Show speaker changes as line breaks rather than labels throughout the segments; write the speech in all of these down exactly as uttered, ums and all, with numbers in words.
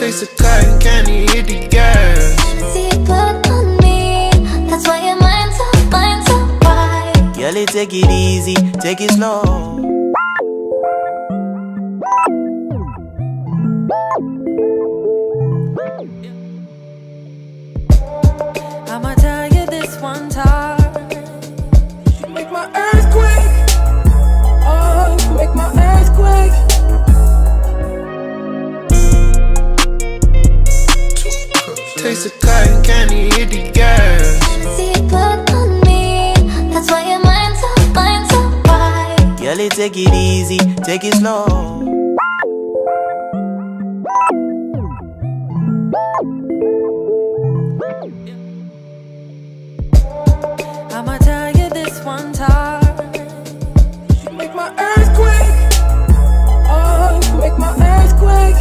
Taste the cotton candy, hit the gas.
See it put on me, that's why your mind's so, mind's so right.
Girl, take it easy, take it slow.
I'ma tell you this one time.
You make my earthquake. Oh, you make my earthquake.
Taste the cotton candy, hit the gas.
See it put on me, that's why your mind's so, mind's so right.
Girl, take it easy, take it slow.
I'ma tell you this one time.
You make my earthquake. Oh, you make my earthquake.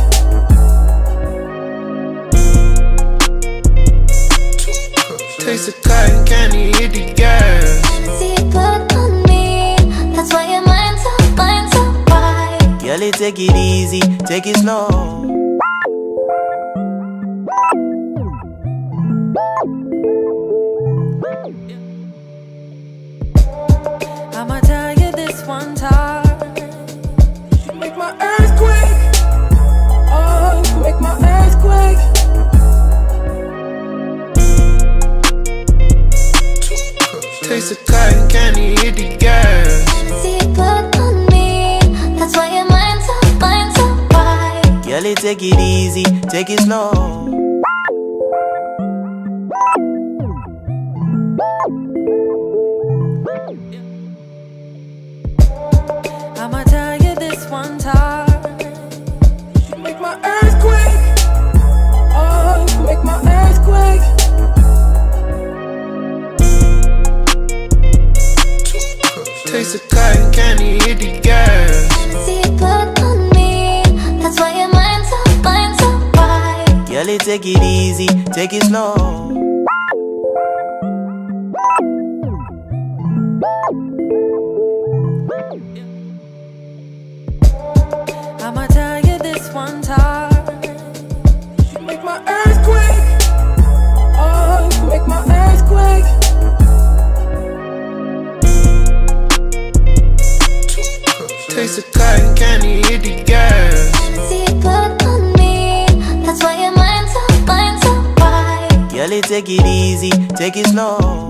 Taste the cotton candy, hit the gas.
See it put on me, that's why your mind's so, mind's so right.
Girl, take it easy, take it slow.
I'ma tell you this one time.
You make my earthquake. Oh, you make my earthquake.
Taste the cotton candy, hit the gas.
See it put on me, that's why your mind's so, mind's so right.
Girl, take it easy, take it slow.
I'ma tell you this one time.
You make my earthquake. Oh, you make my earthquake.
Taste the cotton candy, hit the gas.
See it put on me, that's why your mind's so, mind's so right.
Girl, take it easy, take it slow.
I'ma tell you this one time.
You make my earthquake. Oh, you make my earthquake.
Taste the cotton candy, hit the gas.
See it put on me, that's why your mind's so, mind's so right.
Girl, take it easy, take it slow.